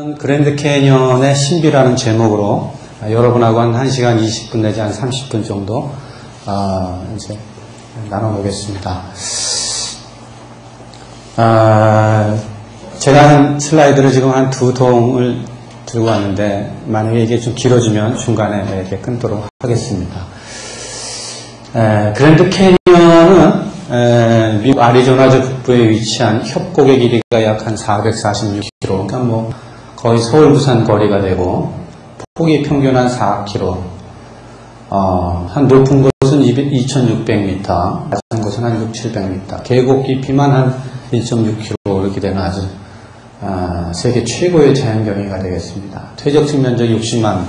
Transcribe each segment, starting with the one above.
그랜드 캐니언의 신비라는 제목으로 여러분하고 한 1시간 20분 내지 한 30분 정도 이제 나눠보겠습니다. 제가 한 슬라이드를 지금 한 2통을 들고 왔는데 만약에 이게 좀 길어지면 중간에 이렇게 끊도록 하겠습니다. 그랜드 캐니언은 미국 아리조나주 북부에 위치한 협곡의 길이가 약 한 446km, 그러니까 뭐 거의 서울 부산 거리가 되고 폭이 평균 한 4km, 한 높은 곳은 2600m, 낮은 곳은 한 600-700m, 계곡 깊이만 한 1.6km 이렇게 되는 아주 세계 최고의 자연경위가 되겠습니다. 퇴적층 면적 60만.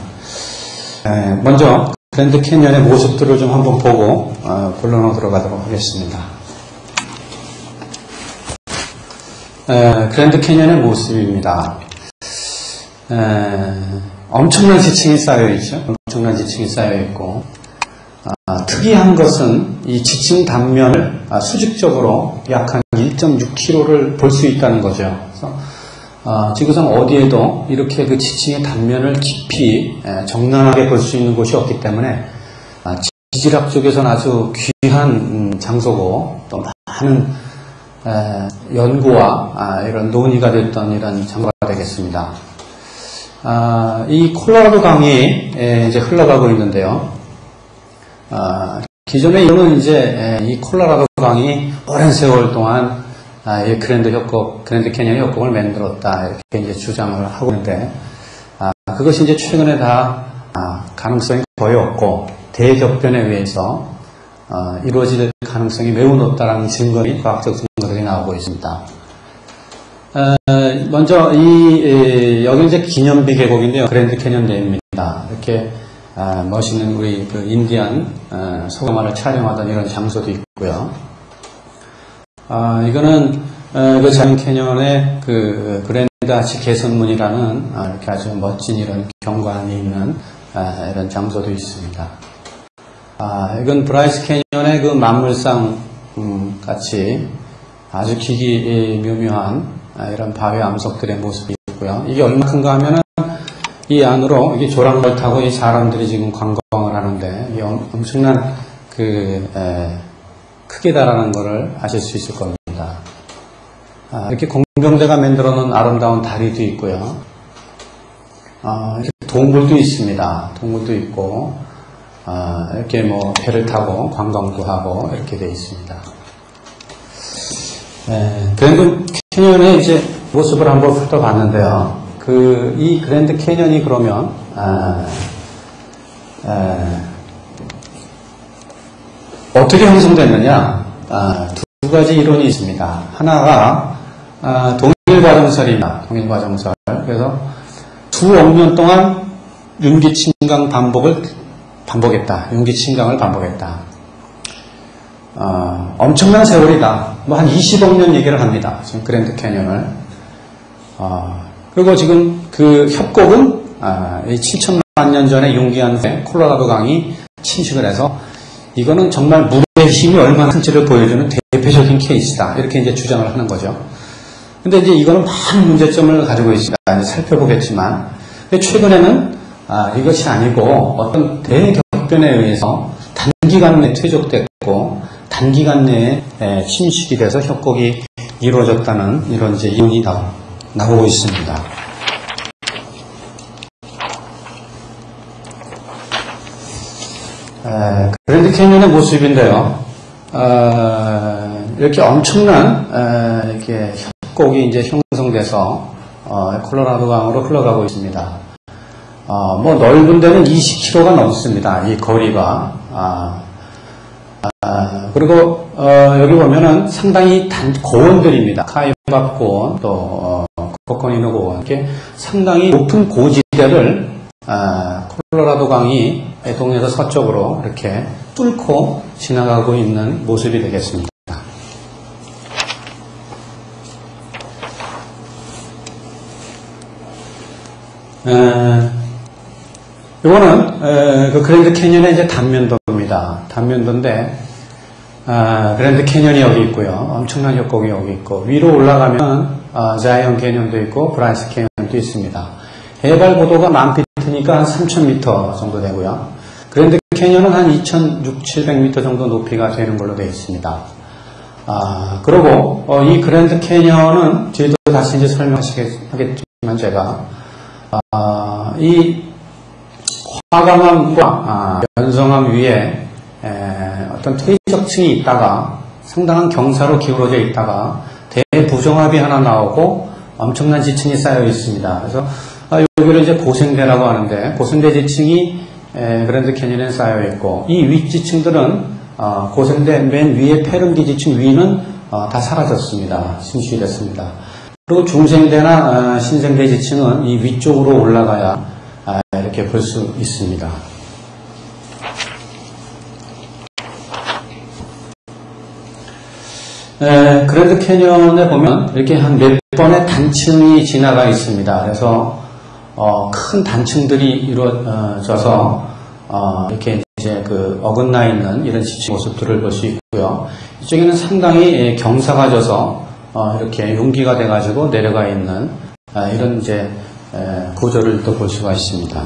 먼저 그랜드 캐니언의 모습들을 좀 한번 보고 본론으로 들어가도록 하겠습니다. 그랜드 캐니언의 모습입니다. 엄청난 지층이 쌓여있죠. 엄청난 지층이 쌓여있고 특이한 것은 이 지층 단면을 수직적으로 약 한 1.6km를 볼 수 있다는 거죠. 그래서 지구상 어디에도 이렇게 그 지층의 단면을 깊이 적나라하게 볼 수 있는 곳이 없기 때문에 지질학 쪽에서는 아주 귀한 장소고 또 많은 연구와 이런 논의가 됐던 이런 장소가 되겠습니다. 이 콜로라도 강이 이제 흘러가고 있는데요. 기존에 이거는 이제 이 콜로라도 강이 오랜 세월 동안 이 그랜드 캐니언 협곡을 만들었다 이렇게 이제 주장을 하고 있는데 그것이 이제 최근에 다 가능성이 거의 없고 대격변에 의해서 이루어질 가능성이 매우 높다라는 증거이 과학적 증거들이 나오고 있습니다. 먼저 여기 이제 기념비 계곡인데요. 그랜드 캐니언 댐입니다. 이렇게 멋있는 우리 그 인디안 소감화를 촬영하던 이런 장소도 있고요. 이거는 그 자연 캐니언의 그 그랜드 아치 개선문이라는 이렇게 아주 멋진 이런 경관이 있는 이런 장소도 있습니다. 이건 브라이스 캐니언의 그 만물상 같이 아주 기기묘묘한 이런 바위 암석들의 모습이 있고요. 이게 얼마큼가 하면은 이 안으로 이게 조랑걸 타고 이 사람들이 지금 관광을 하는데 이 엄청난 그 크기다라는 것을 아실 수 있을 겁니다. 이렇게 공병대가 만들어 놓은 아름다운 다리도 있고요. 이렇게 동굴도 있습니다. 동굴도 있고 이렇게 뭐 배를 타고 관광도 하고 이렇게 되어 있습니다. 그랜드 캐니언의 이제 모습을 한번 훑어봤는데요. 이 그랜드 캐니언이 그러면 어떻게 형성됐느냐? 두 가지 이론이 있습니다. 하나가 동일과정설입니다. 동일과정설. 그래서 수억 년 동안 윤기침강 반복했다. 윤기침강을 반복했다. 엄청난 세월이다. 뭐 한 20억 년 얘기를 합니다. 지금 그랜드 캐니언을. 그리고 지금 그 협곡은 7천만 년 전에 융기한 후에 콜로라도 강이 침식을 해서 이거는 정말 물의 힘이 얼마나 큰지를 보여주는 대표적인 케이스다. 이렇게 이제 주장을 하는 거죠. 근데 이제 이거는 많은 문제점을 가지고 있습니다. 이제 살펴보겠지만. 근데 최근에는 이것이 아니고 어떤 대격변에 의해서 단기간 내에 퇴적됐고 단기간 내에 침식이 돼서 협곡이 이루어졌다는 이런 이제 이론이 나오고 있습니다. 그랜드 캐니언의 모습인데요. 이렇게 엄청난 이렇게 협곡이 이제 형성돼서 콜로라도 강으로 흘러가고 있습니다. 뭐 넓은 데는 20km가 넘습니다. 이 거리가. 그리고 여기 보면은 상당히 고원들입니다. 카이밥 고원, 또 코코니노 고원, 이렇게 상당히 높은 고지대를 콜로라도 강이 동에서 서쪽으로 이렇게 뚫고 지나가고 있는 모습이 되겠습니다. 이거는 그 그랜드 캐니언의 이제 단면도입니다. 단면도인데 그랜드 캐니언이 여기 있고요. 엄청난 협곡이 여기 있고 위로 올라가면 자이언 캐년도 있고 브라이스 캐년도 있습니다. 해발 고도가 10,000피트니까 한 3,000m 정도 되고요. 그랜드 캐년은 한 2,600-700m 정도 높이가 되는 걸로 되어 있습니다. 그리고 이 그랜드 캐년은 뒤에도 다시 이제 설명하겠지만 제가 이 화강암과 연성암 위에 어떤 퇴적층이 있다가 상당한 경사로 기울어져 있다가 대부정합이 하나 나오고 엄청난 지층이 쌓여 있습니다. 그래서 여기를 이제 고생대라고 하는데 고생대 지층이 그랜드 캐니언에 쌓여 있고 이 윗지층들은 고생대 맨 위에 페른기 지층 위는 다 사라졌습니다. 심취됐습니다. 그리고 중생대나 신생대 지층은 이 위쪽으로 올라가야 이렇게 볼 수 있습니다. 그랜드 캐니언에 보면 이렇게 한 몇 번의 단층이 지나가 있습니다. 그래서 큰 단층들이 이루어져서 이렇게 이제 그 어긋나 있는 이런 지층 모습들을 볼 수 있고요. 이쪽에는 상당히 경사가 져서 이렇게 용기가 돼가지고 내려가 있는 이런 이제 구조를 또 볼 수가 있습니다.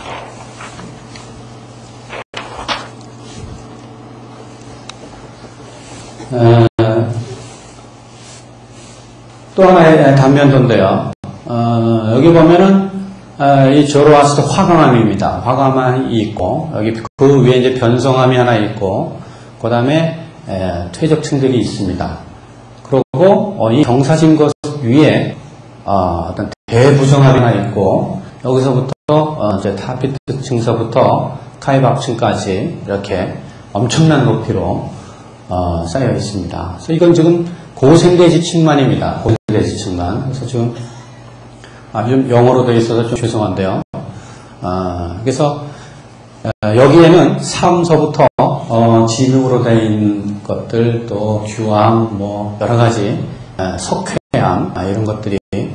또 하나의 단면도인데요. 여기 보면은 이 조로아스터 화강암입니다. 화강암이 있고 여기 그 위에 이제 변성암이 하나 있고 그 다음에 퇴적층들이 있습니다. 그리고 이 경사진 것 위에 어떤 대부정합이 하나 있고 여기서부터 이제 타피트 층서부터 카이박층까지 이렇게 엄청난 높이로 쌓여 있습니다. 그래서 이건 지금 고생대 지층만입니다. 고생대 지층만. 그래서 지금 좀 영어로 되어 있어서 좀 죄송한데요. 그래서 여기에는 3서부터 진흙으로 되어 있는 것들, 또 규암, 뭐 여러 가지 석회암 이런 것들이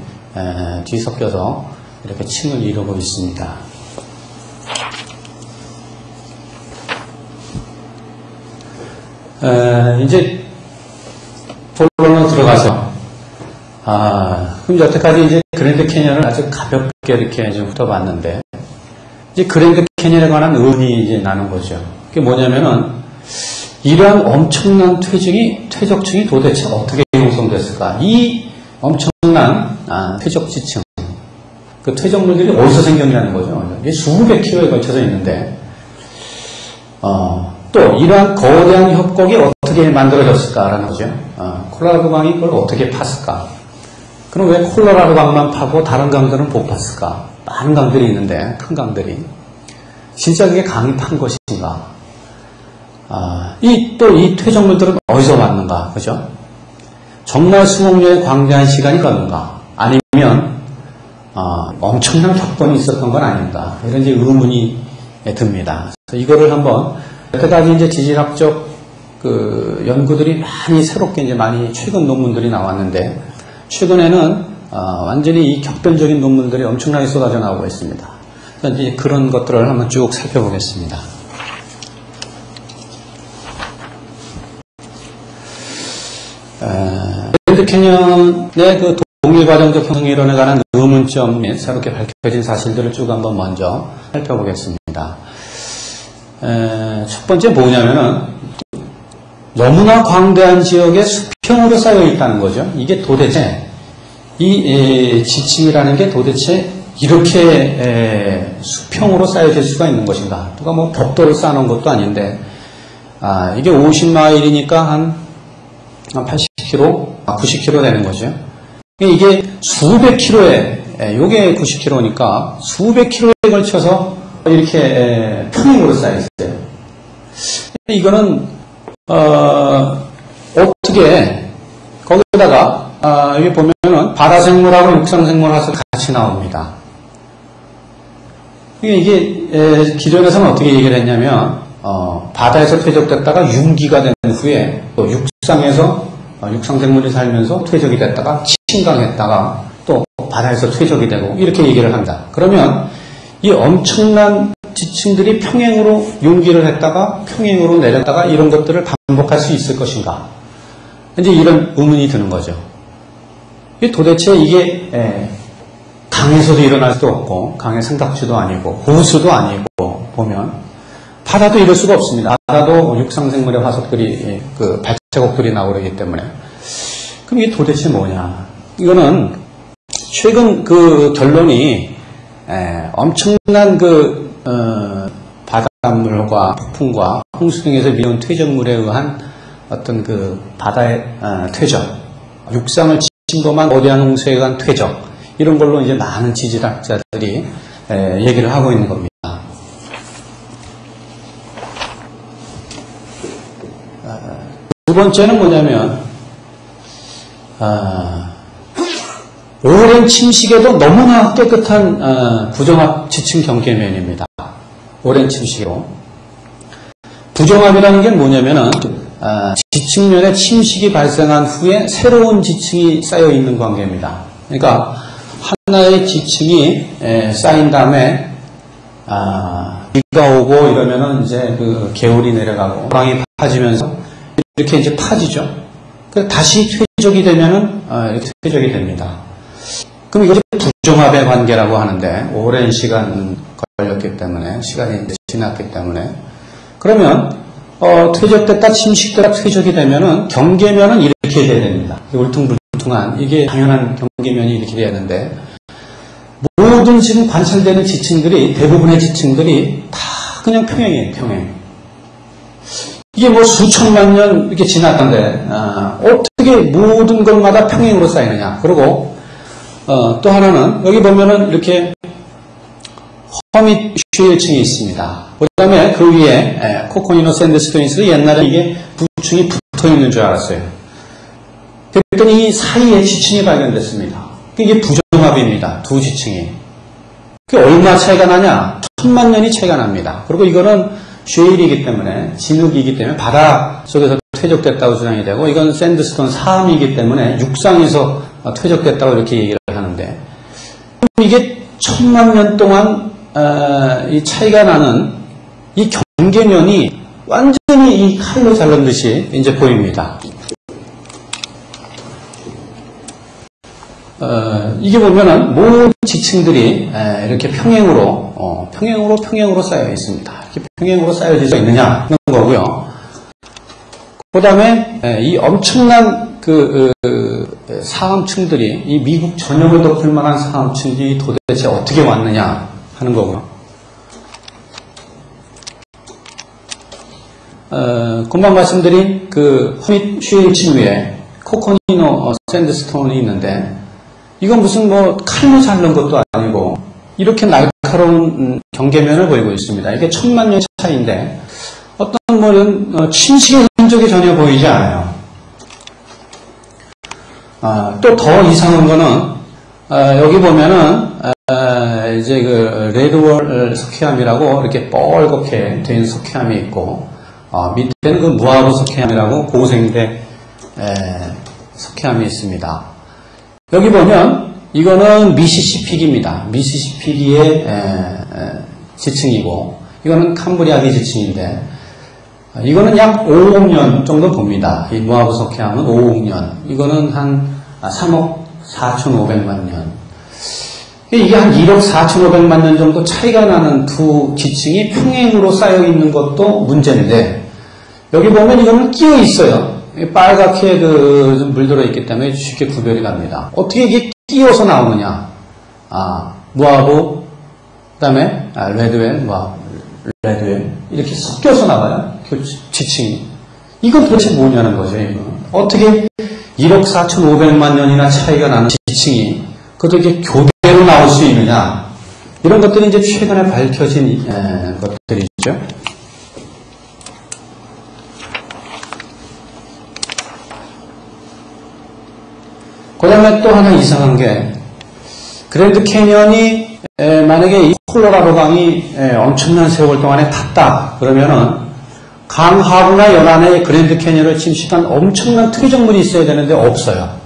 뒤섞여서 이렇게 층을 이루고 있습니다. 이제 본론으로 들어가서 그럼 여태까지 이제 그랜드 캐니언을 아주 가볍게 이렇게 좀 훑어봤는데 이제 그랜드 캐니언에 관한 의문이 이제 나는 거죠. 그게 뭐냐면은 이러한 엄청난 퇴적층이 도대체 어떻게 형성됐을까? 이 엄청난 퇴적 지층, 그 퇴적물들이 어디서 생겼냐는 거죠. 이게 수백 킬로에 걸쳐져 있는데 또 이러한 거대한 협곡이 어떻게 만들어졌을까라는 거죠. 콜로라도 강이 그걸 어떻게 팠을까? 그럼 왜 콜로라도 강만 파고 다른 강들은 못 팠을까? 많은 강들이 있는데 큰 강들이 진짜 그게 강이 판 것인가? 또 이 퇴적물들은 어디서 왔는가? 그죠? 정말 수억 년의 광대한 시간이 갔는가? 아니면 엄청난 격번이 있었던 건 아닌가? 이런 이제 의문이 듭니다. 그래서 이거를 한번 여태까지 이제 지질학적 그 연구들이 많이 새롭게 이제 많이 최근 논문들이 나왔는데 최근에는 완전히 이 격변적인 논문들이 엄청나게 쏟아져 나오고 있습니다. 그래서 이제 그런 것들을 한번 쭉 살펴보겠습니다. 그랜드 캐니언의 그 동일과정적 형성 이론에 관한 의문점 및 새롭게 밝혀진 사실들을 쭉 한번 먼저 살펴보겠습니다. 첫 번째 뭐냐면은 너무나 광대한 지역에 수평으로 쌓여 있다는 거죠. 이게 도대체 이 지층이라는 게 도대체 이렇게 수평으로 쌓여질 수가 있는 것인가? 누가 뭐 벽돌을 쌓아놓은 것도 아닌데 이게 50마일이니까 한 80km, 90km 되는 거죠. 이게 수백 킬로에, 요게 90km니까 수백 킬로에 걸쳐서 이렇게 평행으로 쌓여있어요. 이거는 어떻게 거기다가 여기 보면은 바다생물하고 육상생물하고 같이 나옵니다. 이게 기존에서는 어떻게 얘기를 했냐면 바다에서 퇴적됐다가 융기가 된 후에 또 육상에서 육상생물이 살면서 퇴적이 됐다가 침강했다가 또 바다에서 퇴적이 되고 이렇게 얘기를 합니다. 그러면 이 엄청난 지층들이 평행으로 융기를 했다가 평행으로 내렸다가 이런 것들을 반복할 수 있을 것인가? 이제 이런 의문이 드는 거죠. 도대체 이게 강에서도 일어날 수도 없고 강의 상닥지도 아니고 호수도 아니고 보면 바다도 이럴 수가 없습니다. 바다도 육상생물의 화석들이 그 발자국들이 나오고 그러기 때문에 그럼 이게 도대체 뭐냐? 이거는 최근 그 결론이 엄청난 그 바닷물과 폭풍과 홍수 등에서 밀려온 퇴적물에 의한 어떤 그 바다의 퇴적, 육상을 침범한 거대한 홍수에 의한 퇴적, 이런 걸로 이제 많은 지질학자들이 얘기를 하고 있는 겁니다. 두 번째는 뭐냐면 오랜 침식에도 너무나 깨끗한 부정합 지층 경계면입니다. 오랜 침식으로. 부정합이라는 게 뭐냐면은 지층면에 침식이 발생한 후에 새로운 지층이 쌓여 있는 관계입니다. 그러니까 하나의 지층이 쌓인 다음에 비가 오고 이러면은 이제 그 개울이 내려가고 강이 파지면서 이렇게 이제 파지죠. 그래서 다시 퇴적이 되면은 이렇게 퇴적이 됩니다. 그럼 이것이 부정합의 관계라고 하는데 오랜 시간 걸렸기 때문에 시간이 이제 지났기 때문에 그러면 퇴적됐다 침식됐다 퇴적이 되면은 경계면은 이렇게 돼야 됩니다. 울퉁불퉁한 이게 당연한 경계면이 이렇게 돼야 하는데 모든 지금 관찰되는 지층들이 대부분의 지층들이 다 그냥 평행이에요. 평행. 이게 뭐 수천만 년 이렇게 지났던데 어떻게 모든 것마다 평행으로 쌓이느냐. 그리고 또 하나는 여기 보면은 이렇게 허밋 슈일층이 있습니다. 그 다음에 그 위에 코코니노 샌드스톤이 있어서 옛날에 이게 부층이 붙어 있는 줄 알았어요. 그랬더니 이 사이에 지층이 발견됐습니다. 이게 부정합입니다. 두 지층이. 그게 얼마 차이가 나냐? 1000만 년이 차이가 납니다. 그리고 이거는 쉐일이기 때문에 진흙이기 때문에 바다 속에서 퇴적됐다고 주장이 되고 이건 샌드스톤 사암이기 때문에 육상에서 퇴적됐다고 이렇게 얘기를 하는데 이게 1000만 년 동안 이 차이가 나는 이 경계면이 완전히 이 칼로 자른 듯이 이제 보입니다. 이게 보면은 모든 지층들이 이렇게 평행으로 쌓여 있습니다. 이렇게 평행으로 쌓여져 있느냐 하는 거고요. 그 다음에 이 엄청난 그 사암층들이 이 미국 전역을 덮을 만한 사암층이 도대체 어떻게 왔느냐 하는 거고요. 금방 말씀드린 그 허밋 슈일층 위에 코코니노 샌드스톤이 있는데 이건 무슨 뭐 칼로 자른 것도 아니고 이렇게 날카로운 경계면을 보이고 있습니다. 이게 1000만 년 차이인데 어떤 뭐는 침식의 흔적이 전혀 보이지 않아요. 또 더 이상한 거는 여기 보면은 이제 그 레드월 석회암이라고 이렇게 뻘겋게 된 석회암이 있고 밑에는 그 무하브 석회암이라고 고생대 석회암이 있습니다. 여기 보면 이거는 미시시피기입니다. 미시시피기의 지층이고 이거는 캄브리아기 지층인데 이거는 약 5억 년 정도 봅니다. 이 무하브 석회암은 5억 년. 이거는 한 3억 4,500만 년. 이게 한 1억 4,500만 년 정도 차이가 나는 두 지층이 평행으로 쌓여 있는 것도 문제인데 여기 보면 이거는 끼어 있어요. 빨갛게 좀 물들어 있기 때문에 쉽게 구별이 갑니다. 어떻게 이게 끼어서 나오느냐? 무하브, 그 다음에 레드웰, 레드웰 이렇게 섞여서 나와요. 그 지층이. 이건 도대체 뭐냐는 거죠. 이거. 어떻게 1억 4,500만 년이나 차이가 나는 지층이 그것도 이렇게 교대로 나올 수 있느냐? 이런 것들이 이제 최근에 밝혀진 것들이죠. 그 다음에 또 하나 이상한 게 그랜드 캐니언이 만약에 이 콜로라도 강이 엄청난 세월 동안에 탔다 그러면은 강 하부나 연안에 그랜드 캐니언을 침식한 엄청난 퇴적물이 있어야 되는데 없어요.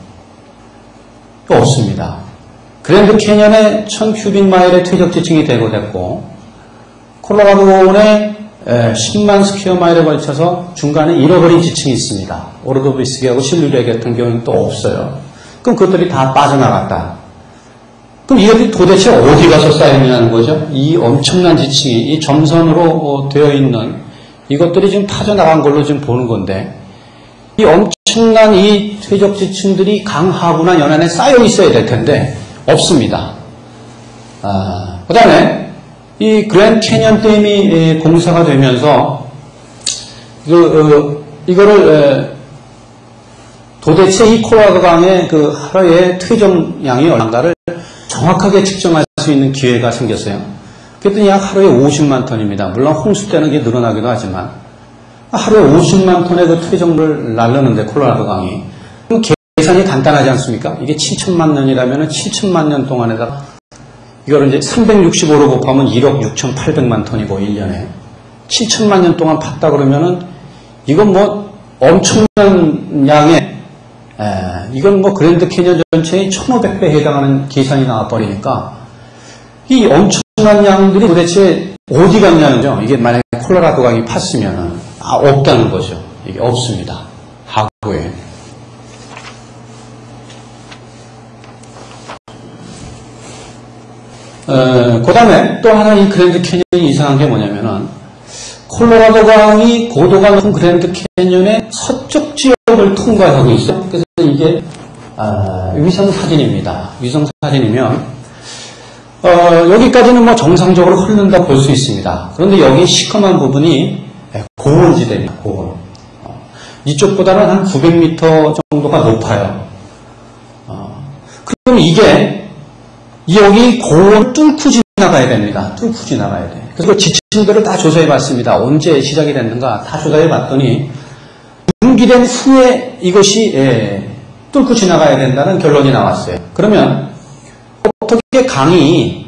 없습니다. 그랜드 캐니언에 1000큐빅마일의 퇴적 지층이 대고됐고 콜로라도원에 10만 스퀘어 마일에 걸쳐서 중간에 잃어버린 지층이 있습니다. 오르도비스기하고 실루리아 같은 경우는 또 없어요. 그럼 그것들이 다 빠져나갔다. 그럼 이것들이 도대체 어디 가서 쌓였냐는 거죠. 이 엄청난 지층이 이 점선으로 되어 있는 이것들이 지금 빠져나간 걸로 지금 보는 건데, 이 엄청난 이 퇴적 지층들이 강 하부나 연안에 쌓여 있어야 될 텐데 없습니다. 그 다음에 이 그랜드 캐년 댐이 공사가 되면서 이거를 도대체 이 콜로라도 강의 그 하루의 퇴적량이 얼마인가를 정확하게 측정할 수 있는 기회가 생겼어요. 그랬더니 약 하루에 50만 톤입니다. 물론 홍수 때는 이게 늘어나기도 하지만 하루에 50만 톤의 그 퇴적물을 날르는데 콜로라도 강이, 그럼 계산이 간단하지 않습니까? 이게 7천만 년이라면 7천만 년 동안에다가 이거를 이제 365로 곱하면 1억 6,800만 톤이고 1년에 7천만 년 동안 팠다 그러면은 이건 뭐 엄청난 양의 이건 뭐 그랜드 캐년 전체의 1500배에 해당하는 계산이 나와버리니까 이 엄청난 양들이 도대체 어디 갔냐는 거죠. 이게 만약에 콜로라도 강이 팠으면은 없다는 거죠. 이게 없습니다. 하구에. 그 다음에 또 하나 이 그랜드 캐년이 이상한 게 뭐냐면은 콜로라도 강이 고도가 높은 그랜드 캐년의 서쪽 지역을 통과하고 있어요. 그래서 이게 위성 사진입니다. 위성 사진이면 여기까지는 뭐 정상적으로 흐른다 볼 수 있습니다. 그런데 여기 시커먼 부분이 고원지대입니다. 고원. 이쪽보다는 한 900m 정도가 높아요. 그럼 이게 여기 고원을 뚫고 지나가야 됩니다. 뚫고 지나가야 돼. 그래서 지층들을 다 조사해 봤습니다. 언제 시작이 됐는가 다 조사해 봤더니 분기된 후에 이것이 뚫고 지나가야 된다는 결론이 나왔어요. 그러면 어떻게 강이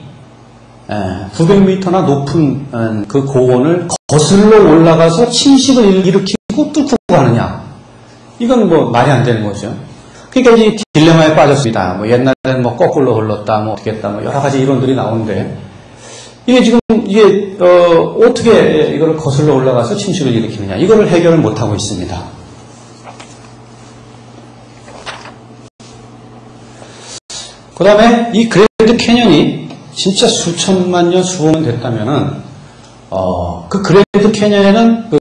900m나 높은 그 고원을 거슬러 올라가서 침식을 일으키고 뚫고 가느냐? 이건 뭐 말이 안 되는 거죠. 그러니까 이제 딜레마에 빠졌습니다. 뭐 옛날에는 뭐 거꾸로 흘렀다, 뭐 어떻게 했다, 뭐 여러 가지 이론들이 나오는데 이게 지금 이게 어떻게 이걸 거슬러 올라가서 침식을 일으키느냐? 이거를 해결을 못 하고 있습니다. 그 다음에 이 그랜드 캐년이 진짜 수천만 년, 수억 년 됐다면은, 그 그랜드 캐년에는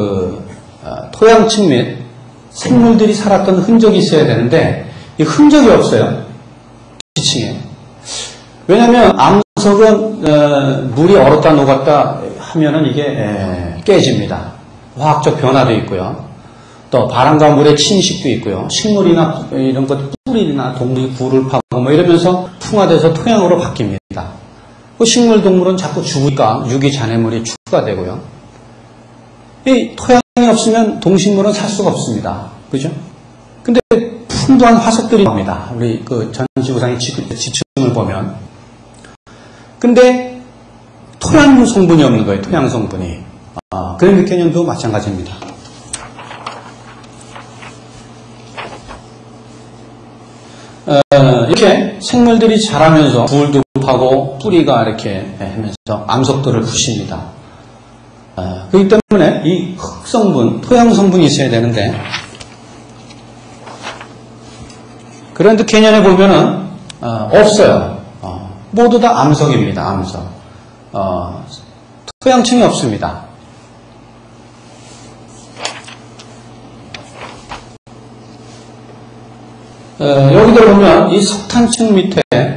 토양층 및 생물들이 살았던 흔적이 있어야 되는데, 이 흔적이 없어요. 지층에. 왜냐면 암석은 물이 얼었다 녹았다 하면은 이게 깨집니다. 화학적 변화도 있고요. 또 바람과 물의 침식도 있고요. 식물이나 이런 것 뿌리나 동물이 굴을 파고 뭐 이러면서 풍화돼서 토양으로 바뀝니다. 그 식물 동물은 자꾸 죽으니까 유기 잔해물이 추가되고요. 이 토양이 없으면 동식물은 살 수가 없습니다. 그죠? 근데 풍부한 화석들이 나옵니다. 우리 그 전지구상의 지층을 보면. 근데 토양 성분이 없는 거예요. 토양 성분이. 그랜드 캐년도 마찬가지입니다. 이렇게 생물들이 자라면서 굴도 파고 뿌리가 이렇게 하면서 암석들을 부십니다. 그렇기 때문에 이 흙성분, 토양성분이 있어야 되는데 그랜드 캐년에 보면은 없어요. 모두 다 암석입니다. 암석. 토양층이 없습니다. 여기도 보면 이 석탄층 밑에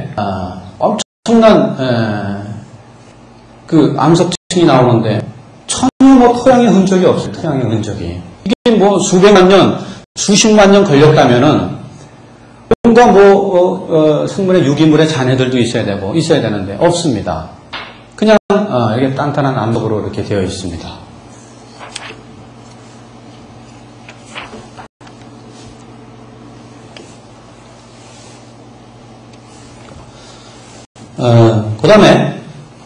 엄청난 그 암석층이 나오는데 전혀 뭐 토양의 흔적이 없어요. 토양의 흔적이. 이게 뭐 수백만 년, 수십만 년 걸렸다면은 뭔가 뭐 생물의 유기물의 잔해들도 있어야 되는데 없습니다. 그냥 이게 단단한 암석으로 이렇게 되어 있습니다. 그 다음에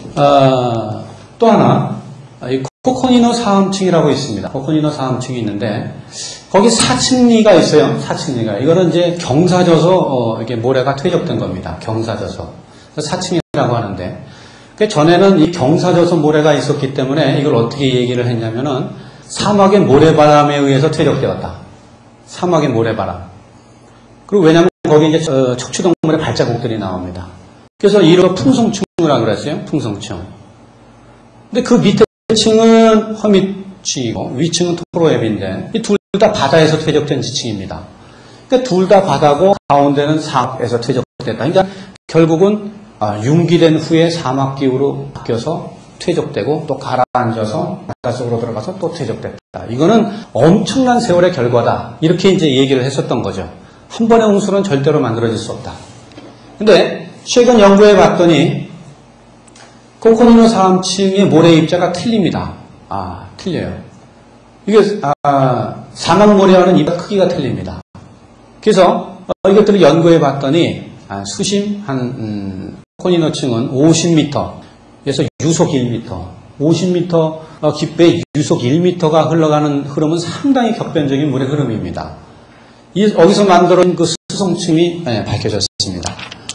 또 하나 이 코코니노 사암층이라고 있습니다. 코코니노 사암층이 있는데 거기 사층리가 있어요. 사층리가 이거는 이제 경사져서 이게 모래가 퇴적된 겁니다. 경사져서 사층이라고 하는데 그 전에는 이 경사져서 모래가 있었기 때문에 이걸 어떻게 얘기를 했냐면은 사막의 모래바람에 의해서 퇴적되었다. 사막의 모래바람. 그리고 왜냐하면 거기에 이제 척추동물의 발자국들이 나옵니다. 그래서 이런 풍성층이라고 그랬어요. 풍성층. 근데 그 밑에 층은 허밋쥐이고 위층은 토로앱인데 이 둘 다 바다에서 퇴적된 지층입니다. 그러니까 둘 다 바다고 가운데는 사막에서 퇴적됐다. 그러니까 결국은 융기된 후에 사막 기후로 바뀌어서 퇴적되고 또 가라앉아서 바닷속으로 들어가서 또 퇴적됐다. 이거는 엄청난 세월의 결과다. 이렇게 이제 얘기를 했었던 거죠. 한 번의 홍수는 절대로 만들어질 수 없다. 근데 최근 연구해 봤더니 코코니노 사암층의 모래 입자가 틀립니다. 틀려요. 이게 사막 모래와는 입자 크기가 틀립니다. 그래서 이것들을 연구해 봤더니 수심 코코니노층은 50m에서 유속 1m, 50m 깊이의 유속 1m가 흘러가는 흐름은 상당히 격변적인 물의 흐름입니다. 여기서 만들어진 그 수성층이 밝혀졌습니다.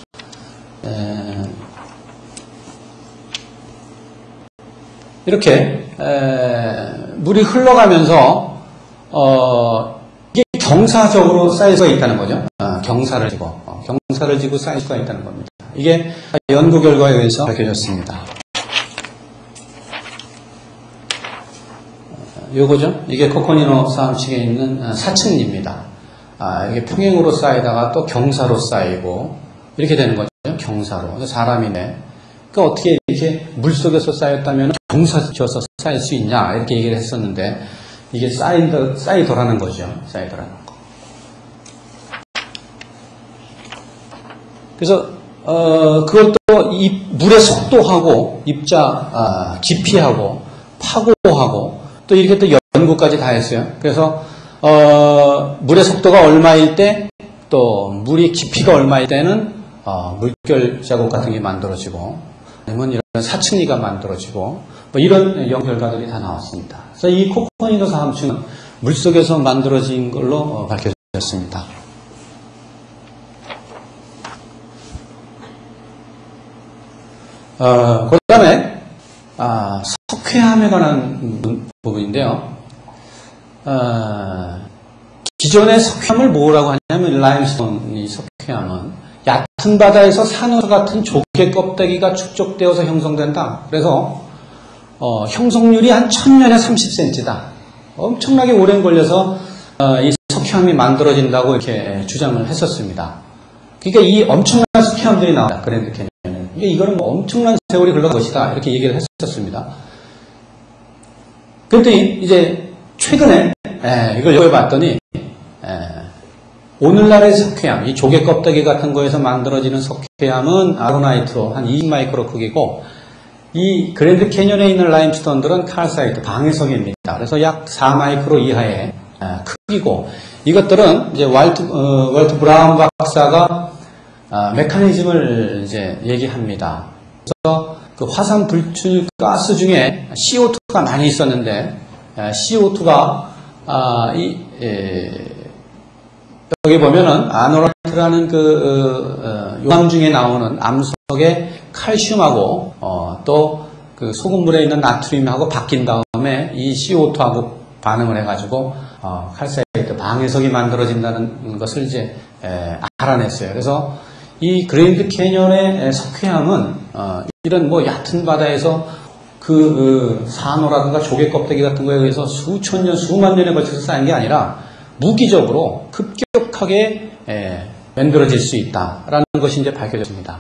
이렇게 물이 흘러가면서 이게 경사적으로 쌓일 수가 있다는 거죠. 경사를 지고 쌓일 수가 있다는 겁니다. 이게 연구 결과에 의해서 밝혀졌습니다. 요거죠. 이게 코코니노 사암층에 있는 사층입니다. 이게 평행으로 쌓이다가 또 경사로 쌓이고 이렇게 되는 거죠. 경사로. 사람이네. 그러니까 어떻게 이렇게 물속에서 쌓였다면 경사지어서 쌓일 수 있냐 이렇게 얘기를 했었는데 이게 쌓이더라는 거죠. 쌓이더라는 거. 그래서 그것도 이 물의 속도하고 입자 깊이하고 파고하고 또 이렇게 또 연구까지 다 했어요. 그래서 물의 속도가 얼마일 때 또 물이 깊이가 얼마일 때는 물결 자국 같은 게 만들어지고 아니면 이런 사층리가 만들어지고 뭐 이런 연구 결과들이 다 나왔습니다. 그래서 이 코코니노 사암층은 물속에서 만들어진 걸로 밝혀졌습니다. 그 다음에 석회암에 관한 부분인데요. 기존의 석회암을 뭐라고 하냐면 라임스톤 이 석회암은 얕은 바다에서 산호수 같은 조개 껍데기가 축적되어서 형성된다. 그래서 형성률이 한 1000년에 30cm다. 엄청나게 오랜 걸려서 이 석회암이 만들어진다고 이렇게 주장을 했었습니다. 그러니까 이 엄청난 석회암들이 나왔다. 그랜드 캐니언은. 이거는 뭐 엄청난 세월이 흘러간 것이다. 이렇게 얘기를 했었습니다. 그런데 이제 최근에 이걸 연구해봤더니 오늘날의 석회암, 이 조개 껍데기 같은 거에서 만들어지는 석회암은 아로나이트로 한 20마이크로 크기고 이 그랜드 캐니언에 있는 라임스톤들은 칼사이트, 방해석입니다. 그래서 약 4마이크로 이하의 크기고 이것들은 이제 월트 브라운 박사가 메커니즘을 이제 얘기합니다. 그래서 그 화산 불출 가스 중에 CO2가 많이 있었는데 CO2가 여기 보면은 아노라이트라는 그 용암 중에 나오는 암석의 칼슘하고 또 그 소금물에 있는 나트륨하고 바뀐 다음에 이 CO2하고 반응을 해가지고 칼사이트 방해석이 만들어진다는 것을 이제 알아냈어요. 그래서 이 그랜드 캐니언의 석회암은 이런 뭐 얕은 바다에서 그 산호라든가 조개 껍데기 같은 거에 의해서 수천 년, 수만 년에 걸쳐서 쌓인 게 아니라 무기적으로 급격하게 만들어질 수 있다라는 것이 이제 밝혀졌습니다.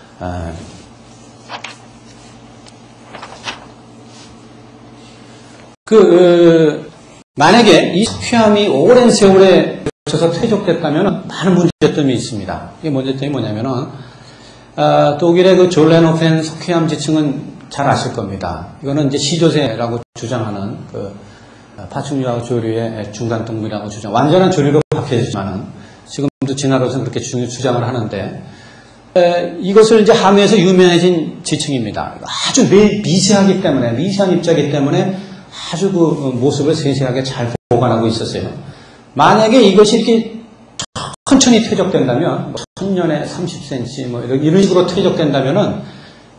만약에 이 석회암이 오랜 세월에 걸쳐서 퇴적됐다면 많은 문제점이 있습니다. 이게 문제점이 뭐냐면은 독일의 그 졸레노펜 석회암 지층은 잘 아실 겁니다. 이거는 이제 시조새라고 주장하는 그 파충류하고 조류의 중간 동물이라고 주장. 완전한 조류로 박혀지지만은 지금도 진화로서는 그렇게 주장을 하는데 이것을 이제 함유해서 유명해진 지층입니다. 아주 미세하기 때문에 미세한 입자이기 때문에 아주 그 모습을 세세하게 잘 보관하고 있었어요. 만약에 이것이 이렇게 천천히 퇴적된다면 1000년에 30cm 뭐 이런 식으로 퇴적된다면은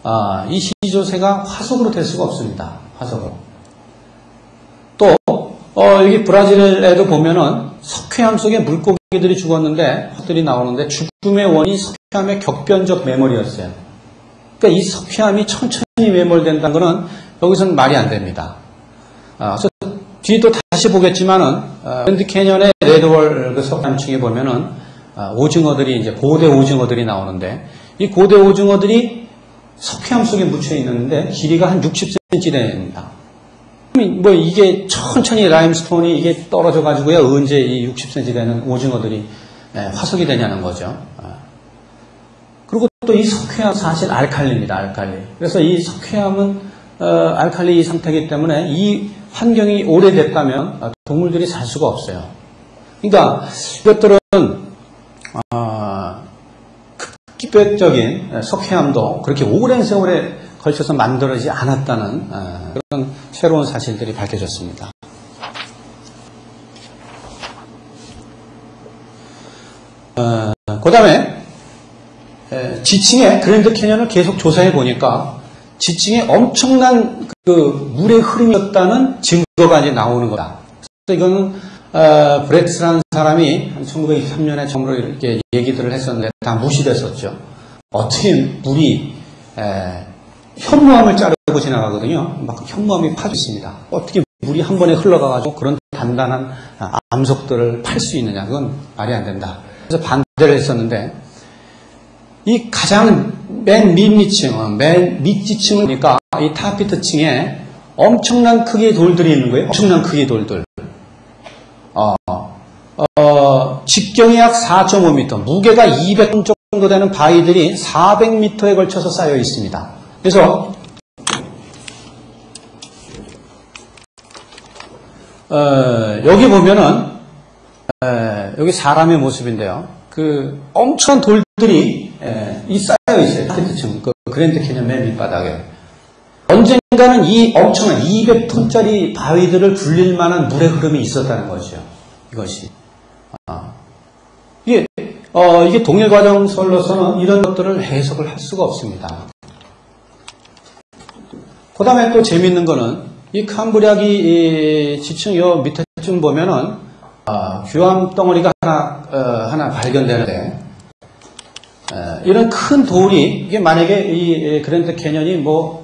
이 시조새가 화석으로 될 수가 없습니다. 화석으로. 또 여기 브라질에도 보면은 석회암 속에 물고기들이 죽었는데, 헛들이 나오는데 죽음의 원인이 석회암의 격변적 매몰이었어요. 그러니까 이 석회암이 천천히 매몰된다는 것은 여기서는 말이 안 됩니다. 그래서 뒤에 또 다시 보겠지만은, 그랜드 캐년의 레드월 그 석회암층에 보면은, 오징어들이 이제 고대 오징어들이 나오는데, 이 고대 오징어들이 석회암 속에 묻혀 있는데, 길이가 한 60cm 됩니다. 뭐 이게 천천히 라임스톤이 이게 떨어져 가지고야 언제 이 60cm 되는 오징어들이 화석이 되냐는 거죠. 그리고 또 이 석회암 사실 알칼리입니다. 알칼리. 그래서 이 석회암은 알칼리 상태이기 때문에 이 환경이 오래됐다면 동물들이 살 수가 없어요. 그러니까 이것들은 흑기백적인 석회암도 그렇게 오랜 세월에 걸쳐서 만들어지지 않았다는 그런 새로운 사실들이 밝혀졌습니다. 그 다음에 지층의 그랜드 캐년을 계속 조사해 보니까 지층에 엄청난 그 물의 흐름이었다는 증거가 이제 나오는 거다. 그래서 이거는 브렉스라는 사람이 1923년에 처음으로 이렇게 얘기들을 했었는데 다 무시됐었죠. 어떻게 물이 현무암을 자르고 지나가거든요. 막 현무암이 파져 있습니다. 어떻게 물이 한 번에 흘러가가지고 그런 단단한 암석들을 팔 수 있느냐. 그건 말이 안 된다. 그래서 반대를 했었는데, 이 가장 맨 밑층, 맨 밑지층을 보니까 이 타피트층에 엄청난 크기의 돌들이 있는 거예요. 엄청난 크기의 돌들. 직경이 약 4.5m, 무게가 200톤 정도 되는 바위들이 400m에 걸쳐서 쌓여 있습니다. 그래서 여기 보면은 여기 사람의 모습인데요. 그 엄청난 돌들이 쌓여 있어요. 타피트층, 그 그랜드 캐년 맨 밑바닥에. 언젠가는 이 엄청난 200톤짜리 바위들을 굴릴 만한 물의 흐름이 있었다는 것이죠. 이것이. 이게 동일 과정설로서는 이런 것들을 해석을 할 수가 없습니다. 그 다음에 또 재밌는 거는 이 캄브리아기 지층 요 밑에쯤 보면은 규암 덩어리가 하나 발견되는데, 이런 큰 돌이 이게 만약에 이 그랜드 캐년이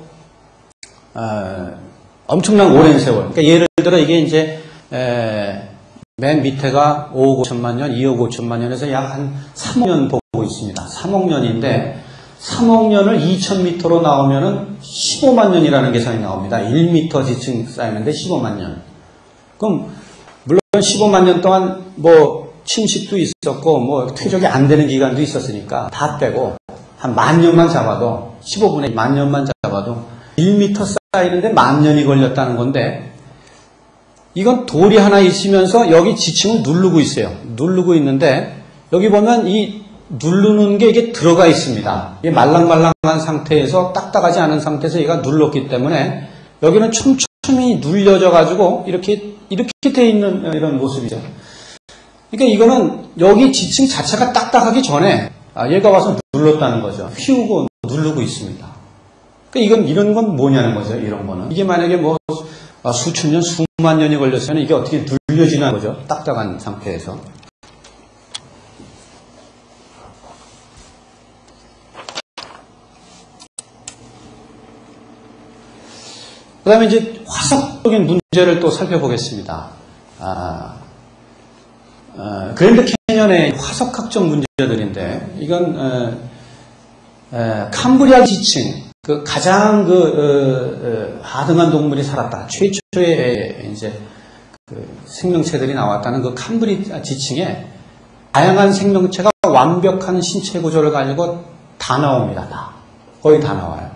엄청난 오랜 세월, 그러니까 예를 들어 이게 이제 맨 밑에가 5억 5천만 년, 2억 5천만 년에서 약 한 3억 년 보고 있습니다. 3억 년인데 3억 년을 2000m로 나오면은 15만 년이라는 계산이 나옵니다. 1m 지층 쌓이는데 15만 년. 그럼 물론 15만 년 동안 침식도 있었고 퇴적이 안 되는 기간도 있었으니까 다 빼고 한 10,000년만 잡아도 15분의 10,000년만 잡아도 1m 쌓이는데 10,000년이 걸렸다는 건데, 이건 돌이 하나 있으면서 여기 지층을 누르고 있어요. 누르고 있는데 여기 보면 이 누르는 게 이게 들어가 있습니다. 이게 말랑말랑한 상태에서 딱딱하지 않은 상태에서 얘가 눌렀기 때문에 여기는 촘촘히 눌려져 가지고 이렇게 돼 있는 이런 모습이죠. 그러니까 이거는 여기 지층 자체가 딱딱하기 전에 얘가 와서 눌렀다는 거죠. 휘우고 누르고 있습니다. 그러니까 이런 건 뭐냐는 거죠. 이런 거는 이게 만약에 수천 년, 수만 년이 걸렸으면 이게 어떻게 눌려지는 거죠. 딱딱한 상태에서. 그 다음에 이제 화석적인 문제를 또 살펴보겠습니다. 그랜드 캐년의 화석학적 문제들인데, 이건 캄브리아 지층, 그 가장 하등한 동물이 살았다. 최초의 이제 생명체들이 나왔다는 그 캄브리아 지층에 다양한 생명체가 완벽한 신체 구조를 가지고 다 나옵니다. 거의 다 나와요.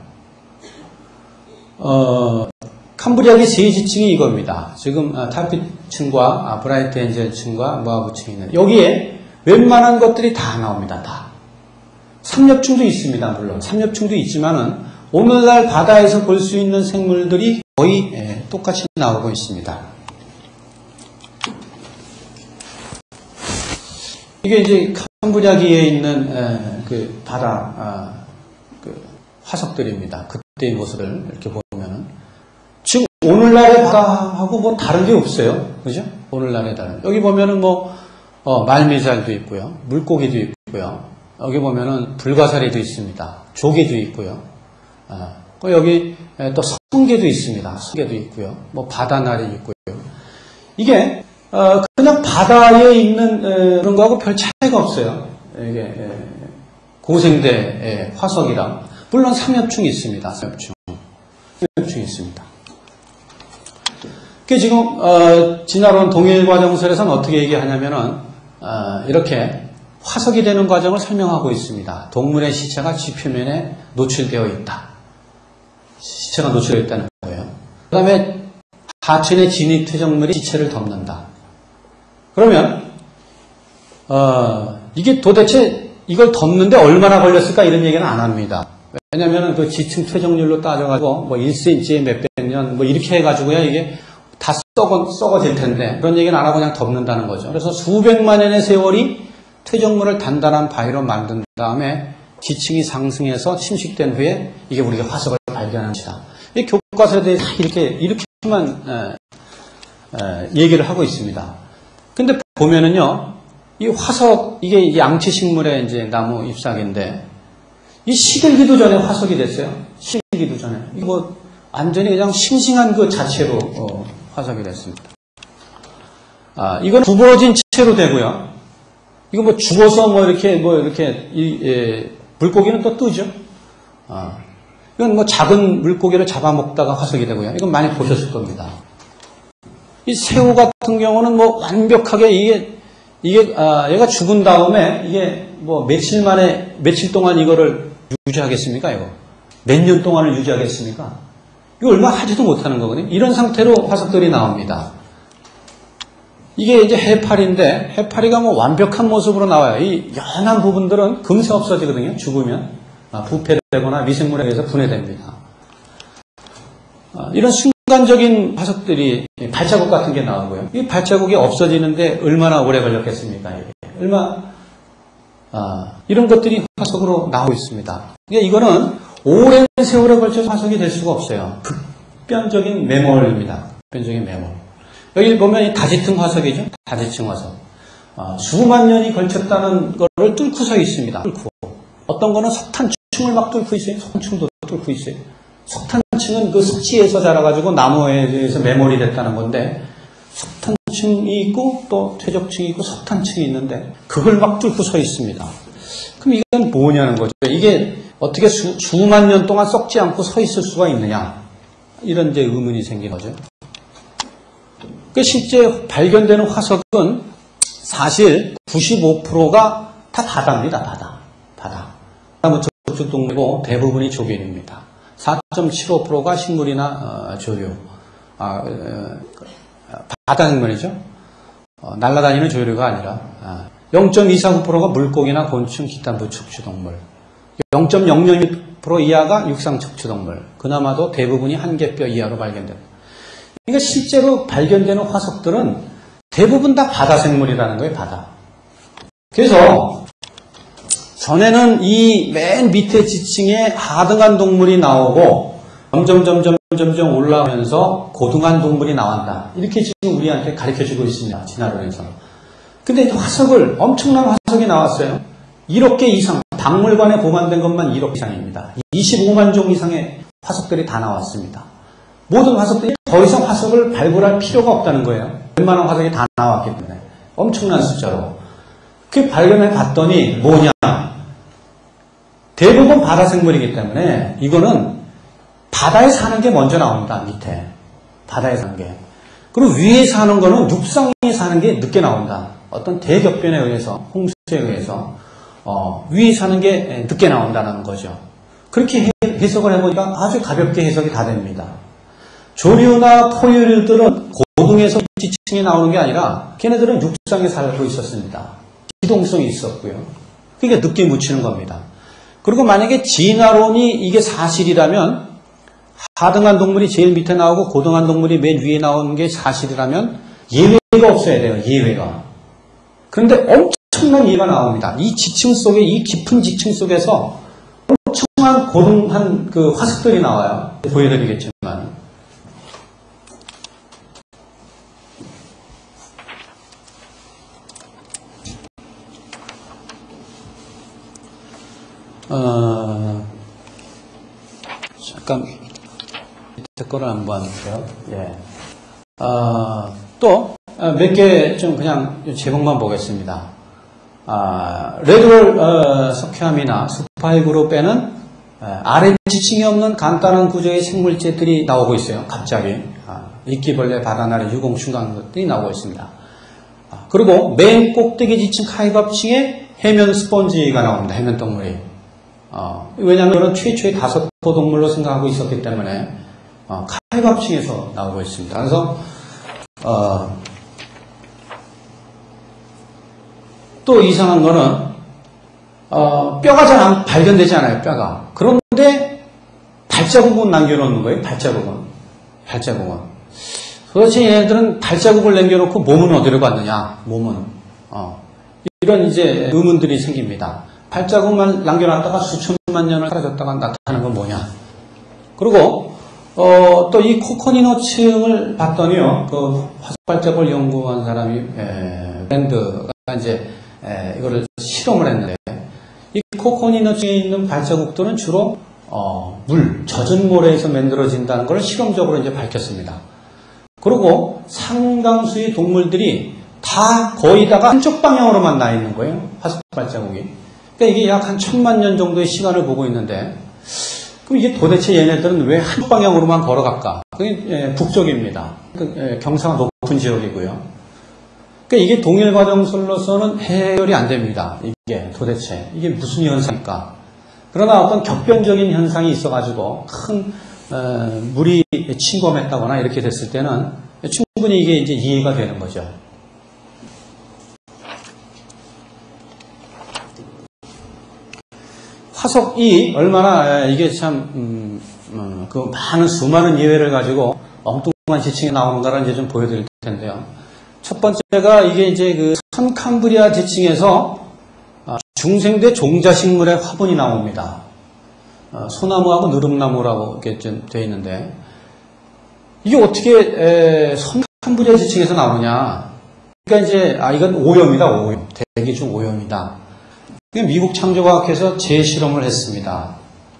캄브리아의 세 지층이 이겁니다. 지금 타피층과 브라이트 엔젤층과 모하브층이 있는 여기에 웬만한 것들이 다 나옵니다. 다. 삼엽층도 있습니다. 물론 삼엽층도 있지만은 오늘날 바다에서 볼 수 있는 생물들이 거의 똑같이 나오고 있습니다. 이게 이제 캄브리아기에 있는 그 바다 그 화석들입니다. 그때의 모습을 이렇게 보면은 지금 오늘날의 바다하고 뭐 다른 게 없어요. 그죠? 오늘날의 다른. 여기 보면은 말미잘도 있고요. 물고기도 있고요. 여기 보면은 불가사리도 있습니다. 조개도 있고요. 여기 또 성게도 있습니다. 성게도 있고요. 바다날이 있고요. 이게 그냥 바다에 있는 그런 거하고 별 차이가 없어요. 이게 고생대 화석이랑 물론 삼엽충이 있습니다. 삼엽충이 있습니다. 그 지금 진화론 동일과정설에서는 어떻게 얘기하냐면은 이렇게 화석이 되는 과정을 설명하고 있습니다. 동물의 시체가 지표면에 노출되어 있다. 시체가 노출되어 있다는 거예요. 그 다음에 하천의 진입 퇴적물이 시체를 덮는다. 그러면 이게 도대체 이걸 덮는데 얼마나 걸렸을까 이런 얘기는 안 합니다. 왜냐하면 그 지층 퇴적률로 따져가지고 1cm에 몇백 년 이렇게 해가지고야 이게 다 썩어질 텐데 그런 얘기는 안 하고 그냥 덮는다는 거죠. 그래서 수백만 년의 세월이 퇴적물을 단단한 바위로 만든 다음에 지층이 상승해서 침식된 후에 이게 우리가 화석을 발견한 것이다. 이 교과서에 대해서 이렇게만 얘기를 하고 있습니다. 근데 보면은요, 이 화석, 이게 양치식물의 이제 나무 잎사귀인데, 이 시들기도 전에 화석이 됐어요. 시들기도 전에. 이거 완전히 그냥 싱싱한 그 자체로 화석이 됐습니다. 이건 구부러진 채로 되고요. 이거 죽어서 이렇게 물고기는 또 뜨죠. 이건 작은 물고기를 잡아먹다가 화석이 되고요. 이건 많이 보셨을 겁니다. 이 새우 같은 경우는 완벽하게 얘가 죽은 다음에 이게 며칠 동안 이거를 유지하겠습니까, 이거? 몇 년 동안을 유지하겠습니까? 이거 얼마 하지도 못하는 거거든요. 이런 상태로 화석들이 나옵니다. 이게 이제 해파리인데, 해파리가 완벽한 모습으로 나와요. 이 연한 부분들은 금세 없어지거든요. 죽으면. 부패되거나 미생물에 의해서 분해됩니다. 이런 순간적인 화석들이 발자국 같은 게 나오고요. 이 발자국이 없어지는데 얼마나 오래 걸렸겠습니까? 이게. 이런 것들이 화석으로 나오고 있습니다. 그러니까 이거는 오랜 세월에 걸쳐서 화석이 될 수가 없어요. 극변적인 매몰입니다. 극변적인 매몰. 여기 보면 이 다지층 화석이죠. 다지층 화석. 수만 년이 걸쳤다는 것을 뚫고 서 있습니다. 뚫고. 어떤 거는 석탄층을 막 뚫고 있어요. 석탄층도 뚫고 있어요. 석탄층은 그 습지에서 자라가지고 나무에 의해서 매몰이 됐다는 건데, 석탄층이 있고 또 퇴적층이 있고 석탄층이 있는데 그걸 막 뚫고 서 있습니다. 그럼 이건 뭐냐는 거죠. 이게 어떻게 수만 년 동안 썩지 않고 서 있을 수가 있느냐, 이런 이제 의문이 생긴 거죠. 실제 발견되는 화석은 사실 95%가 다 바다입니다. 바다. 적축동물이고 대부분이 조개입니다. 4.75%가 식물이나 조류, 바다 생물이죠. 날아다니는 조류가 아니라 0.249%가 물고기나 곤충, 기타 무척추동물, 0.002% 이하가 육상 척추동물, 그나마도 대부분이 한계뼈 이하로 발견됩니다. 그러니까 실제로 발견되는 화석들은 대부분 다 바다 생물이라는 거예요. 바다. 그래서 전에는 이 맨 밑에 지층에 하등한 동물이 나오고 점점 올라오면서 고등한 동물이 나온다. 이렇게 지금 우리한테 가르쳐주고 있습니다. 진화론에서. 근데 화석을, 엄청난 화석이 나왔어요. 1억 개 이상, 박물관에 보관된 것만 1억 이상입니다. 25만 종 이상의 화석들이 다 나왔습니다. 모든 화석들이 더 이상 화석을 발굴할 필요가 없다는 거예요. 웬만한 화석이 다 나왔기 때문에. 엄청난 숫자로. 그 발견해 봤더니 뭐냐. 대부분 바다 생물이기 때문에 이거는 바다에 사는 게 먼저 나온다. 밑에. 바다에 사는 게. 그리고 위에 사는 거는 육상에 사는 게 늦게 나온다. 어떤 대격변에 의해서, 홍수에 의해서 위에 사는 게 늦게 나온다는 거죠. 그렇게 해석을 해보니까 아주 가볍게 해석이 다 됩니다. 조류나 포유류들은 고등에서 지층에 나오는 게 아니라 걔네들은 육상에 살고 있었습니다. 기동성이 있었고요. 그게 늦게 묻히는 겁니다. 그리고 만약에 진화론이 이게 사실이라면 하등한 동물이 제일 밑에 나오고 고등한 동물이 맨 위에 나오는 게 사실이라면 예외가 없어야 돼요. 예외가. 그런데 엄청난 예가 나옵니다. 이 지층 속에, 이 깊은 지층 속에서 엄청난 고등한 그 화석들이 나와요. 보여드리겠지만. 잠깐 밑에 거를 한번 볼게요. 예. 또 몇 개 좀 그냥 제목만 보겠습니다. 레드월 석회암이나 스파이크로 빼는 아래 지층이 없는 간단한 구조의 생물체들이 나오고 있어요. 갑자기 이끼벌레, 바다나리, 유공충 같은 것들이 나오고 있습니다. 그리고 맨 꼭대기 지층 카이밥층에 해면 스펀지가 나옵니다. 해면 동물이. 왜냐하면 최초의 다섯포 동물로 생각하고 있었기 때문에 카이밥층에서 나오고 있습니다. 그래서 또 이상한 거는 뼈가 잘 안 발견되지 않아요. 뼈가. 그런데 발자국은 남겨놓는 거예요. 발자국은. 도대체 얘네들은 발자국을 남겨놓고 몸은 어디로 갔느냐? 몸은. 이런 이제 의문들이 생깁니다. 발자국만 남겨놨다가 수천만 년을 사라졌다가 나타나는 건 뭐냐? 그리고 또 이 코코니노층을 봤더니요, 그 화석발자국을 연구한 사람이 밴드가 이제 이거를 실험을 했는데, 이 코코니노층에 있는 발자국들은 주로 젖은 모래에서 만들어진다는 걸 실험적으로 이제 밝혔습니다. 그리고 상당수의 동물들이 다 거의 다가 한쪽 방향으로만 나 있는 거예요. 화석 발자국이. 그러니까 이게 약 한 1000만 년 정도의 시간을 보고 있는데, 그럼 이게 도대체 얘네들은 왜 한쪽 방향으로만 걸어갈까? 그게 북쪽입니다. 경사가 높은 지역이고요. 그러니까 이게 동일과정설로서는 해결이 안 됩니다. 이게 도대체 이게 무슨 현상일까? 그러나 어떤 격변적인 현상이 있어가지고 큰 물이 침범했다거나 이렇게 됐을 때는 충분히 이게 이제 이해가 되는 거죠. 화석이 얼마나 이게 참 그 많은 수많은 예외를 가지고 엉뚱한 지층이 나오는가를 이제 좀 보여드릴 텐데요. 첫 번째가 이게 이제 그 선캄브리아 지층에서 중생대 종자식물의 화분이 나옵니다. 소나무하고 느릅나무라고 이렇게 좀 되어 있는데, 이게 어떻게 선캄브리아 지층에서 나오느냐? 그러니까 이제 이건 오염이다, 오염. 대기 중 오염이다. 미국 창조과학회에서 재실험을 했습니다.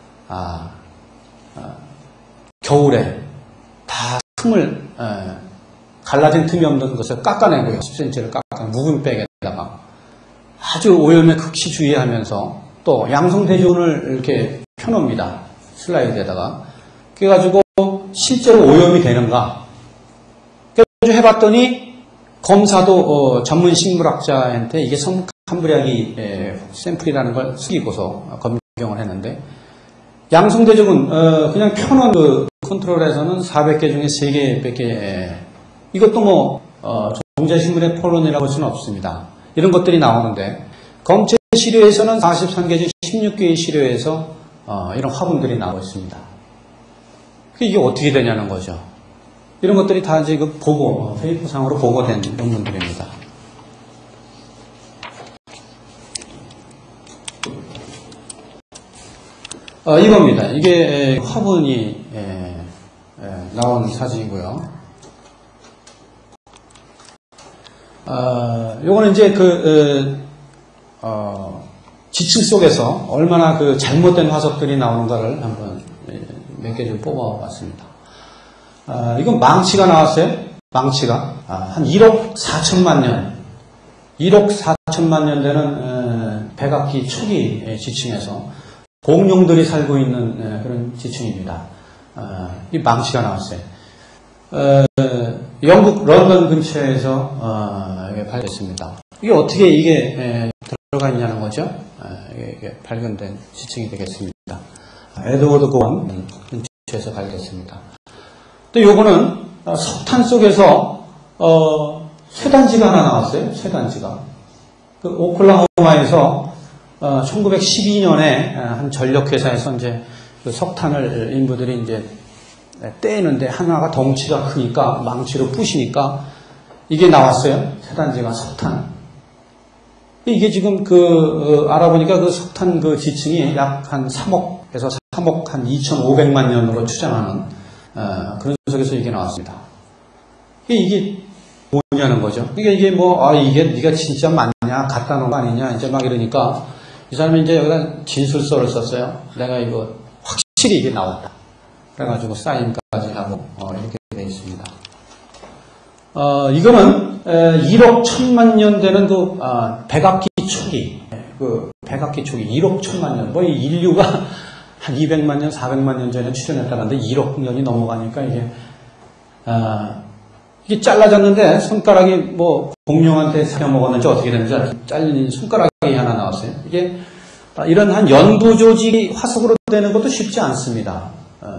겨울에 다 틈을 갈라진 틈이 없는 것을 깎아내고요. 10cm를 묵은 백에다가 아주 오염에 극히 주의하면서 또 양성대존을 이렇게 펴놓습니다. 슬라이드에다가. 그래가지고 실제로 오염이 되는가? 그래서 해봤더니 검사도 전문 식물학자한테 이게 선캄브리아기 샘플이라는 걸 숙이고서 검경을 했는데, 양성대족은 그냥 펴놓은 그 컨트롤에서는 400개 중에 3개밖에 이것도 뭐 종자식물의 폴론이라고 할 수는 없습니다. 이런 것들이 나오는데, 검체 시료에서는 43개 중 16개의 시료에서 이런 화분들이 나오고 있습니다. 이게 어떻게 되냐는 거죠. 이런 것들이 다 이제 그 페이퍼상으로 보고된 논문들입니다. 이겁니다. 이게 화분이 나온 사진이고요. 요거는 이제 지층 속에서 얼마나 그 잘못된 화석들이 나오는가를 한번 몇 개 좀 뽑아봤습니다. 이건 망치가 나왔어요. 망치가 한 1억 4천만 년, 1억 4천만 년 되는 백악기 초기 지층에서 공룡들이 살고 있는 그런 지층입니다. 이 망치가 나왔어요. 영국 런던 근처에서 이게 발견됐습니다. 이게 어떻게 이게 들어가 있냐는 거죠. 이게 발견된 지층이 되겠습니다. 에드워드 고원 근처에서 발견됐습니다. 또 요거는 석탄 속에서 쇠단지가 하나 나왔어요. 쇠단지가. 그 오클라호마에서 1912년에 한 전력회사에서 이제 그 석탄을 인부들이 이제 떼는데 하나가 덩치가 크니까 망치로 부시니까 이게 나왔어요. 쇠단지가 석탄. 이게 지금 알아보니까 그 석탄 그 지층이 약 한 3억에서 3억 한 2,500만 년으로 추정하는 그런 속에서 이게 나왔습니다. 이게 뭐냐는 거죠. 그러니까 이게 이게 네가 진짜 맞냐, 갖다 놓은 거 아니냐, 이제 막 이러니까 이 사람이 이제 여기다 진술서를 썼어요. 내가 이거 확실히 이게 나왔다. 그래가지고 사인까지 하고, 이렇게 되어 있습니다. 이거는 1억 1000만 년 되는 그 백악기 초기, 그 백악기 초기 1억 1000만 년, 뭐 인류가 한 200만 년, 400만 년 전에 출현했다는데 1억 년이 넘어가니까 이게 잘라졌는데 손가락이 뭐 공룡한테 사려먹었는지 어떻게 됐는지 잘린 손가락이 하나 나왔어요. 이게 이런 한 연부 조직이 화석으로 되는 것도 쉽지 않습니다.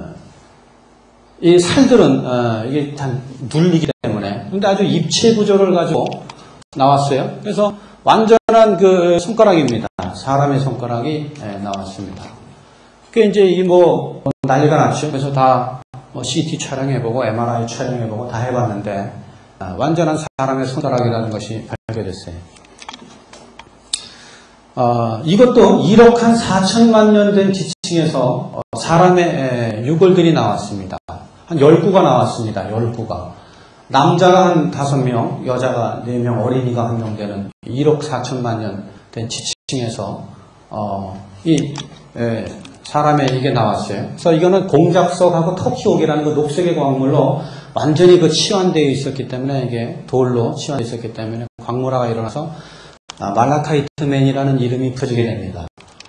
이 살들은 이게 다 눌리기 때문에. 근데 아주 입체 구조를 가지고 나왔어요. 그래서 완전한 그 손가락입니다. 사람의 손가락이 나왔습니다. 그게 이제 이 뭐 난리가 났죠. 그래서 다 CT 촬영해보고 MRI 촬영해보고 다 해봤는데 완전한 사람의 손가락이라는 것이 발견됐어요. 이것도 1억 한 4천만 년 된 지층에서 사람의 유골들이 나왔습니다. 한 10구가 나왔습니다. 10구가. 남자가 한 5명, 여자가 4명, 어린이가 1명 되는 1억 4천만 년 된 지층에서 사람의 이게 나왔어요. 그래서 이거는 공작석하고 터키옥이라는 그 녹색의 광물로 완전히 그 치환되어 있었기 때문에 이게 돌로 치환되어 있었기 때문에 광물화가 일어나서 말라카이트맨이라는 이름이 퍼지게 됩니다.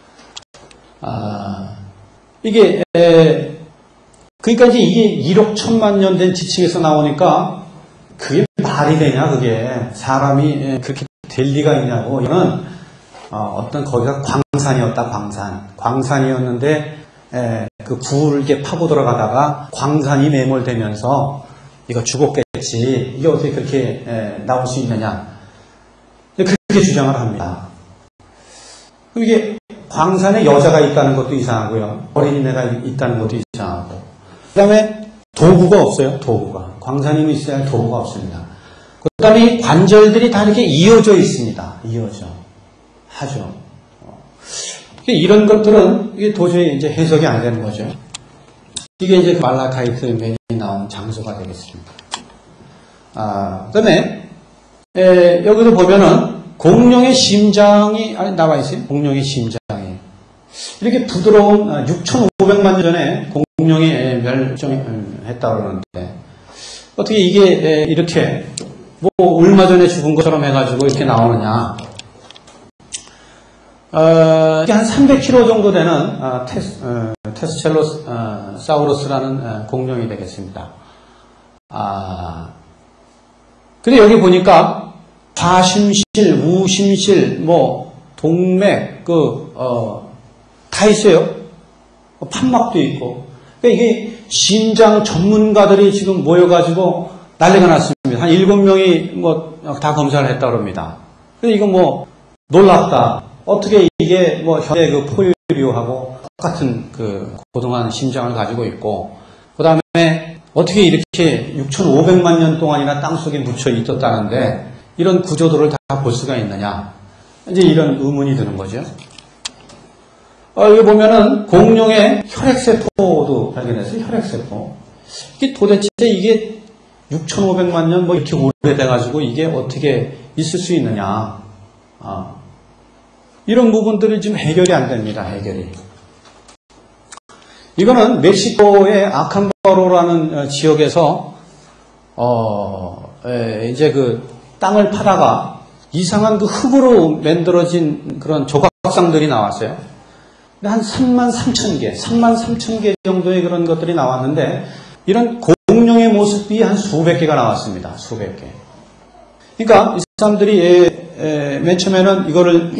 이게 그러니까 이제 이게 1억 1000만 년 된 지층에서 나오니까 그게 말이 되냐 그게 사람이 그렇게 될 리가 있냐고. 이거는 어떤 거기가 광산이었다. 광산이었는데 그 불을 이렇게 파고 들어가다가 광산이 매몰되면서 이거 죽었겠지. 이게 어떻게 그렇게 나올 수 있느냐. 그렇게 주장을 합니다. 그럼 이게 광산에 여자가 있다는 것도 이상하고요. 어린이네가 있다는 것도 이상하고. 그 다음에 도구가 없어요. 도구가. 광산임이 있어야 할 도구가 없습니다. 그 다음에 이 관절들이 다 이렇게 이어져 있습니다. 이어져. 하죠. 이런 것들은 이게 도저히 이제 해석이 안 되는 거죠. 이게 이제 말라카이트맨이 나온 장소가 되겠습니다. 그 다음에 여기도 보면은 공룡의 심장이 나와 있어요. 공룡의 심장이 이렇게 부드러운 6,500만 년 전에 공룡이 멸종했다고 그러는데 어떻게 이게 이렇게 뭐 얼마 전에 죽은 것처럼 해가지고 이렇게 나오느냐? 이게 한 300kg 정도 되는 테스첼로사우루스라는 공룡이 되겠습니다. 근데 여기 보니까 과심실, 우심실, 뭐 동맥, 다 있어요. 판막도 있고. 그러니까 이게 심장 전문가들이 지금 모여가지고 난리가 났습니다. 한 7명이 뭐 다 검사를 했다고 합니다. 근데 이거 뭐 놀랍다. 어떻게 이게 뭐 현재 그 포유류하고 똑같은 그 고등한 심장을 가지고 있고, 그 다음에 어떻게 이렇게 6,500만 년 동안이나 땅속에 묻혀 있었다는데 이런 구조들을 다 볼 수가 있느냐. 이제 이런 의문이 드는 거죠. 여기 보면은 공룡의 혈액세포도 발견했어요. 혈액세포. 이게 도대체 이게 6,500만 년 뭐 이렇게 오래돼가지고 이게 어떻게 있을 수 있느냐. 이런 부분들이 지금 해결이 안 됩니다. 해결이. 이거는 멕시코의 아칸바로라는 지역에서 이제 그 땅을 파다가 이상한 그 흙으로 만들어진 그런 조각상들이 나왔어요. 한 33,000개 정도의 그런 것들이 나왔는데 이런 공룡의 모습이 한 수백 개가 나왔습니다. 수백 개. 그러니까 이 사람들이 맨 처음에는 이거를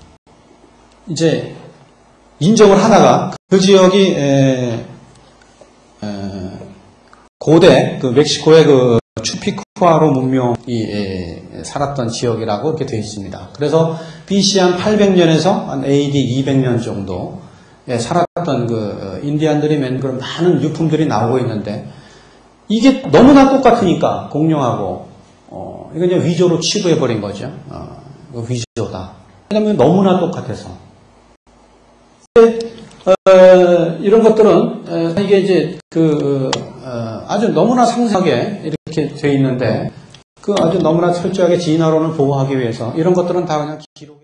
이제 인정을 하다가 그 지역이 고대 그 멕시코의 그 추피쿠아로 문명이 살았던 지역이라고 이렇게 되어 있습니다. 그래서 BC 한 800년에서 한 AD 200년 정도 살았던 그 인디안들이 맨 그런 많은 유품들이 나오고 있는데 이게 너무나 똑같으니까 공룡하고 이건 이제 위조로 취급해 버린 거죠. 위조다. 왜냐하면 너무나 똑같아서. 이런 것들은 이게 이제 아주 너무나 상세하게 이렇게 되어 있는데 그 아주 너무나 철저하게 진화론을 보호하기 위해서 이런 것들은 다 그냥 기록.